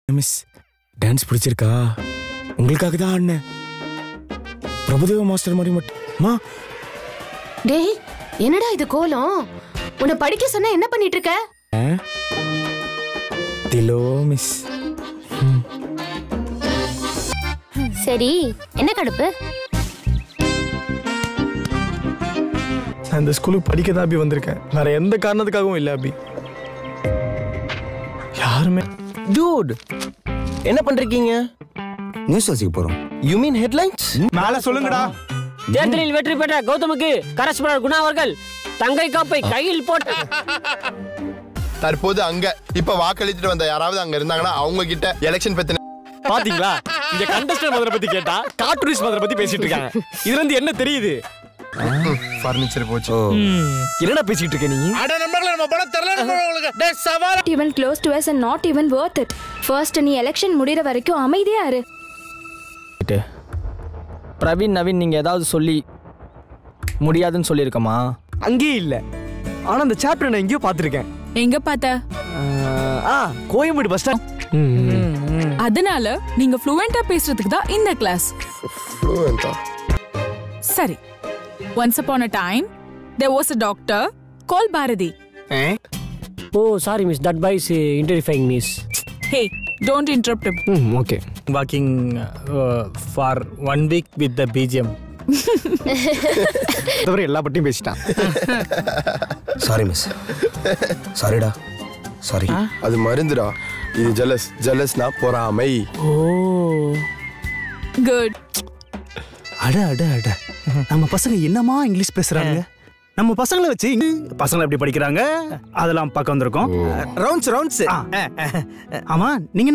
Miss dance பிடிச்சிருக்கா? உங்களுக்காக தான் ஆடினேன். பிரபுதேவ மாஸ்டர் மாதிரி மட்டுமா? டேய் என்னடா இது கோலம்? உன்னை படிக்க சொன்னா என்ன பண்ணிட்டு இருக்க? திலோ மிஸ். சரி என்ன கடுப்பு? நான் இந்த ஸ்கூலுக்கு படிக்க தான் அபி வந்திருக்கேன். வேற எந்த காரணத்துக்காகவும் இல்லை அபி. யாருமே. டூட் என்ன பண்றீங்க? நியூஸ் வாசிக்க போறோம். You mean headlines? மேல சொல்லுங்கடா. தேர்தலில் வெற்றி பெற்ற கௌதமுக்கு கரஸ்பாண்டன்ட் குணா அவர்கள் தங்கை காப்பை கையில் போட்டு தற்போது அங்க இப்ப வாக்களித்துட்டு வந்த யாராவது அங்க இருந்தாங்கன்னா அவங்க கிட்ட எலெக்ஷன் பத்தி பாத்தீங்களா? இங்க கண்டஸ்டன்ட் மதரை பத்தி கேட்டா கார்ட்டூனிஸ்ட் மதரை பத்தி பேசிட்டு இருக்காங்க. இதுல இருந்து என்ன தெரியுது? ஃபர்னிச்சர் போச்சு. என்னடா பேசிட்டு இருக்க நீ? அட நம்பர்ல நம்ம பணம் தரல உங்களுக்கு. டேய் சவால். Even close to us and not even worth it. First நீ எலெக்ஷன் முடிற வரைக்கும் அமைதியா இரு. பிரவீன் நவீன் நீங்க ஏதாவது சொல்லி முடியாதுன்னு சொல்லியிருக்கமா? அங்கேயே இல்ல. ஆனா அந்த சாப்டர் நான் எங்கேயோ பாத்திருக்கேன். எங்க பார்த்த? Koyambedu bus stand. அதனால நீங்க ஃப்ளூவெண்டா பேசுறதுக்கு தான் இந்த கிளாஸ். சரி. Once upon a time, there was a doctor called Bharati. Oh, sorry miss, that boy is interfering miss. Hey, don't interrupt him. Okay. Working for 1 week with the BGM. தவிர எல்லா பட்டியும் பேசிட்டான். Sorry miss. சாரிடா. Sorry. அது மருந்துடா. இது ஜெலஸ்னா பொறாமை. Good. அட அட அட. நம்ம பசங்க என்னமா இங்கிலீஷ் பேசுறாங்க? நம்ம பசங்களை வச்சு பசங்க எப்படி படிக்கிறாங்க அதெல்லாம் பார்க்க வந்திருக்கோம். ரவுண்ட்ஸ். ஆமா நீங்க